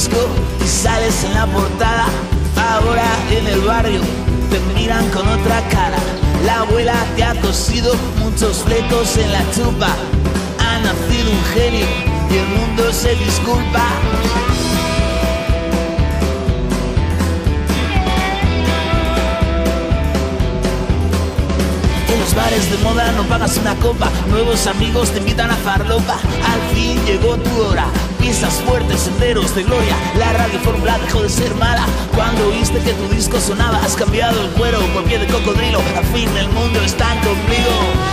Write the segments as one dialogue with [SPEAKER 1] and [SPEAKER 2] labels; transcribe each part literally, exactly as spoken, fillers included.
[SPEAKER 1] disco y sales en la portada. Ahora en el barrio te miran con otra cara. La abuela te ha cosido muchos flecos en la chupa. Ha nacido un genio y el mundo se disculpa. En los bares de moda no pagas una copa, nuevos amigos te invitan a farlopa. Al fin llegó tu hora, pisas fuertes, senderos de gloria. La radio fórmula dejó de ser mala cuando oíste que tu disco sonaba. Has cambiado el cuero por pie de cocodrilo, al fin el mundo está conmigo.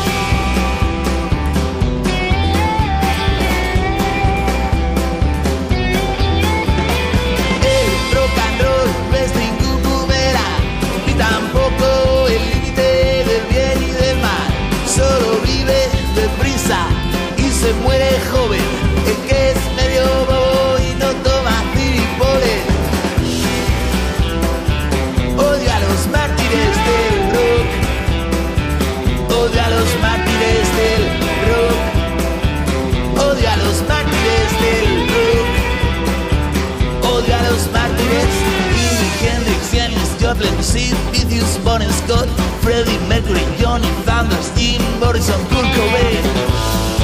[SPEAKER 1] El rock and roll no es ningún boomerang, ni tampoco el límite del bien y del mal. Solo vive deprisa y se muere joven el que es medio bobo y no toma tiripolen. Odio a los mártires del rock, odio a los mártires del rock, odio a los mártires del rock, odio a los mártires. Jimi Hendrix, Janis Joplin, Sid Vicious, Bon Scott, Freddie Mercury, Johnny Thunders, Jim Morrison, Kurt Cobain.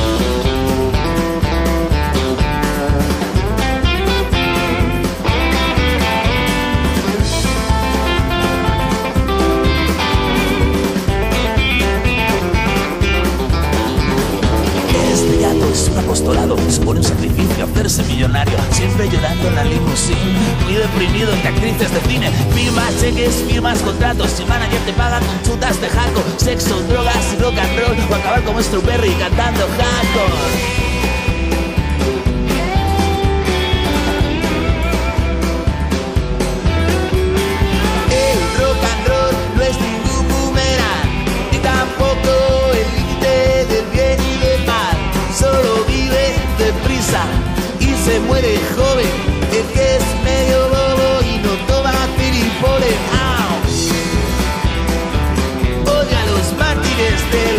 [SPEAKER 1] Es un apostolado, supone un sacrificio hacerse millonario. Siempre llorando en la limusín, muy deprimido entre actrices de cine. Firmas cheques, firmas contratos, si manager te paga con chutas de jaco. Sexo, drogas y rock and roll, o acabar como Strawberry cantando hardcore. Y se muere joven el que es medio bobo y no toma tiripolen. Odio a los mártires del